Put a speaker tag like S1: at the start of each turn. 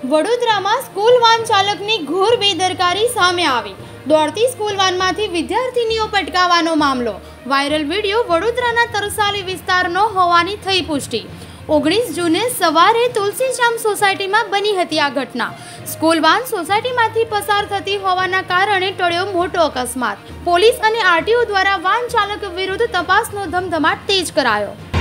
S1: વડોદરામાં school van ચાલકની ઘોર બેદરકારી સામે આવી। દોડતી સ્કૂલ વાનમાંથી વિદ્યાર્થીનીઓ પટકાવવાનો મામલો। વાયરલ વિડીયો વડોદરાના તરસાલી વિસ્તારનો હોવાની થઈ પુષ્ટિ। 19 જૂને સવારે તુલસીશ્યામ સોસાયટીમાં બની હતી આ ઘટના। સ્કૂલ વાન સોસાયટીમાંથી પસાર થતી હોવાના કારણે ટળ્યો મોટો અકસ્માત। પોલીસ અને આરટીઓ દ્વારા વાન ચાલક વિરુદ્ધ તપાસનો ધમધમાટ તેજ કરાયો।